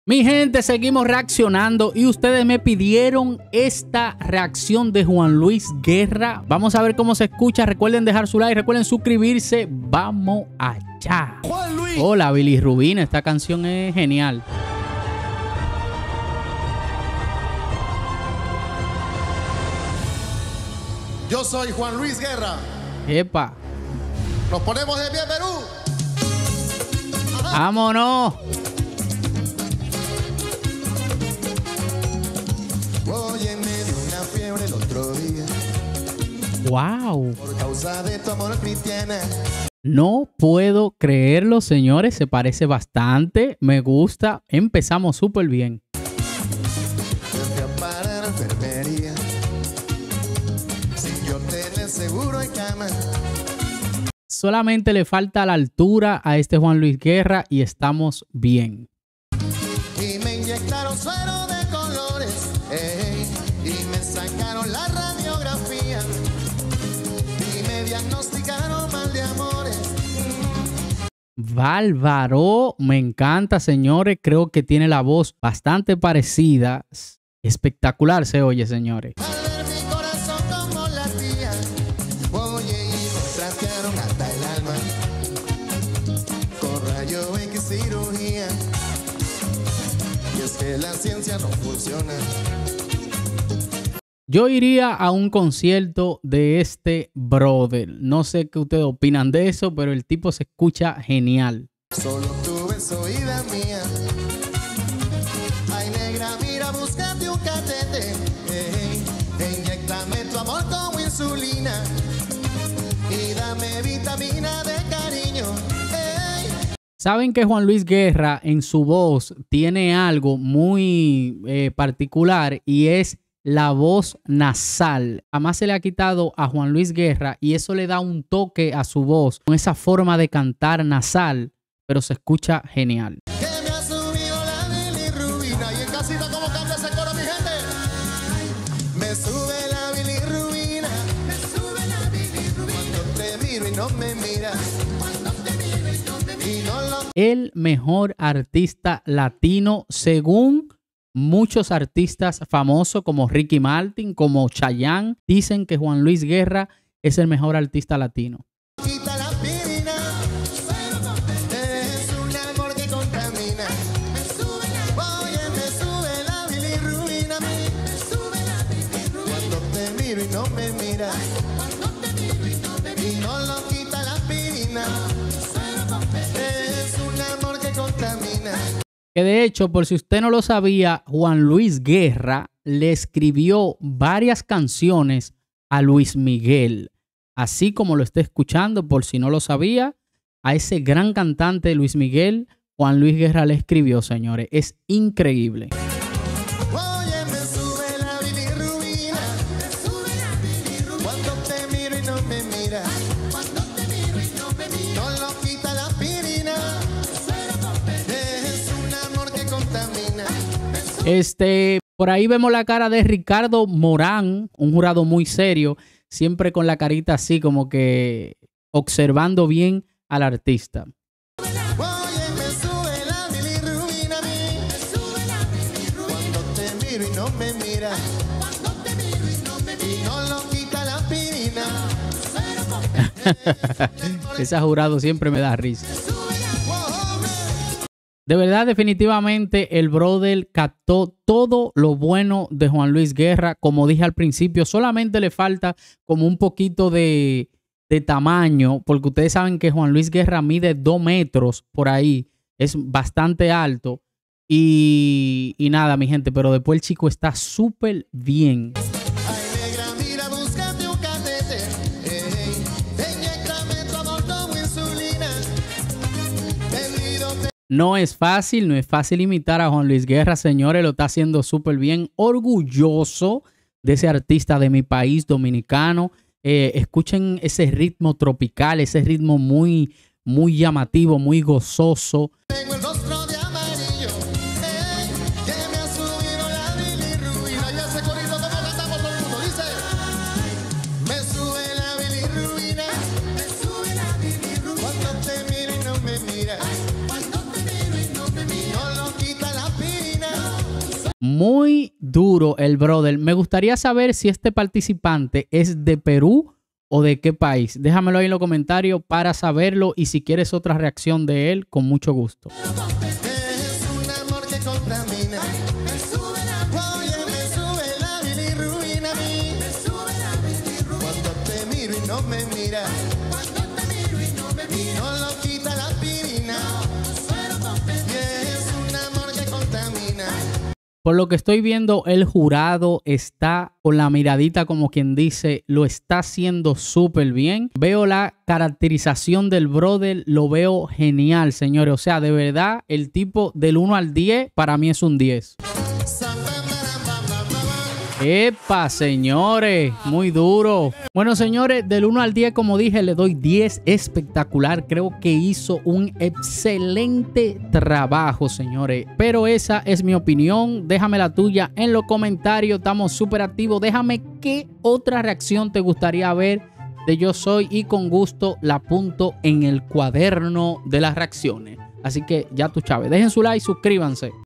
Mi gente, seguimos reaccionando y ustedes me pidieron esta reacción de Juan Luis Guerra. Vamos a ver cómo se escucha. Recuerden dejar su like, recuerden suscribirse. Vamos allá. Juan Luis. Hola, Bilirrubina. Esta canción es genial. Yo soy Juan Luis Guerra. Epa. Nos ponemos de pie, Perú. Ajá. Vámonos. Oye, me dio una fiebre el otro día Wow. por causa de tu amor cristiana. No puedo creerlo, señores. Se parece bastante. Me gusta. Empezamos súper bien. Yo fui a parar a enfermería sin yo tener seguro en cama. Solamente le falta la altura a este Juan Luis Guerra y estamos bien. Y me inyectaron suero de colores, y me sacaron la radiografía y me diagnosticaron mal de amores. Bárbaro, me encanta, señores. Creo que tiene la voz bastante parecida. Espectacular se oye, señores. Al ver mi corazón como latía, oye, y me trastearon hasta el alma con rayo X cirugía. Y es que la ciencia no funciona. Yo iría a un concierto de este brother. No sé qué ustedes opinan de eso, pero el tipo se escucha genial. Solo tú ves oída mía. Ay, negra, mira, búscate un catete. Inyéctame tu amor como insulina y dame vitamina de cariño. Saben que Juan Luis Guerra en su voz tiene algo muy particular y es la voz nasal. Jamás se le ha quitado a Juan Luis Guerra y eso le da un toque a su voz con esa forma de cantar nasal, pero se escucha genial. Que me ha subido la bilirrubina y en casita como cambia ese coro, mi gente. Me sube la bilirrubina, me sube la bilirrubina. Cuando te miro y no me miras, cuando te miro y no me miras. Y no lo... El mejor artista latino según muchos artistas famosos como Ricky Martin, como Chayanne, dicen que Juan Luis Guerra es el mejor artista latino. Quita la aspirina, es un amor que contamina. Me sube la, oye, me sube la bilirrubina, me sube la bilirrubina. Cuando te miro y no me miras, cuando te miro y no me miras. Y no lo quita la aspirina, es un amor que contamina. Que de hecho, por si usted no lo sabía, Juan Luis Guerra le escribió varias canciones a Luis Miguel. Así como lo está escuchando, por si no lo sabía, a ese gran cantante Luis Miguel, Juan Luis Guerra le escribió, señores. Es increíble. Oye, me sube la bilirrubina, me sube la bilirrubina. Cuando te miro y no me miras, cuando te miro y no me miras. No lo quita la aspirina, es un amor que contamina. Por ahí vemos la cara de Ricardo Morán, un jurado muy serio, siempre con la carita así como que observando bien al artista. Oye, me sube la bilirrubina, me sube la bilirrubina. Cuando te miro y no me miras, cuando te miro y no me miras. Y no lo quita la aspirina. Ese jurado siempre me da risa. De verdad, definitivamente, el brother captó todo lo bueno de Juan Luis Guerra. Como dije al principio, solamente le falta como un poquito de tamaño, porque ustedes saben que Juan Luis Guerra mide 2 metros por ahí. Es bastante alto. Y nada, mi gente, pero después el chico está súper bien. Ay, negra, mira, búscate un catete. Inyéctame tu amor como insulina. No es fácil imitar a Juan Luis Guerra, señores. Lo está haciendo súper bien. Orgulloso de ese artista de mi país, dominicano. Escuchen ese ritmo tropical, ese ritmo muy, muy llamativo, muy gozoso. Tengo el rostro de amarillo, que me ha subido la bilirrubina. Y ese corito como cantamos todo el mundo dice: me sube la bilirrubina, me sube la bilirrubina. Cuando te miro y no me miras, cuando te miro y no me miras. Y no lo quita la pila. Muy duro el brother. Me gustaría saber si este participante es de Perú o de qué país. Déjamelo ahí en los comentarios para saberlo y si quieres otra reacción de él, con mucho gusto. Es un amor que contamina. Me sube la bilirrubina a mí. Cuando te miro y no me miras. Y no lo quita la aspirina. Y es un amor que contamina. Por lo que estoy viendo, el jurado está con la miradita, como quien dice, lo está haciendo súper bien. Veo la caracterización del brother, lo veo genial, señores. O sea, de verdad, el tipo del 1 al 10, para mí es un 10. ¡Epa, señores! Muy duro. Bueno, señores, del 1 al 10, como dije, le doy 10. Espectacular. Creo que hizo un excelente trabajo, señores. Pero esa es mi opinión. Déjame la tuya en los comentarios. Estamos súper activos. Déjame qué otra reacción te gustaría ver de Yo Soy y con gusto la apunto en el cuaderno de las reacciones. Así que ya tú sabes. Dejen su like, suscríbanse.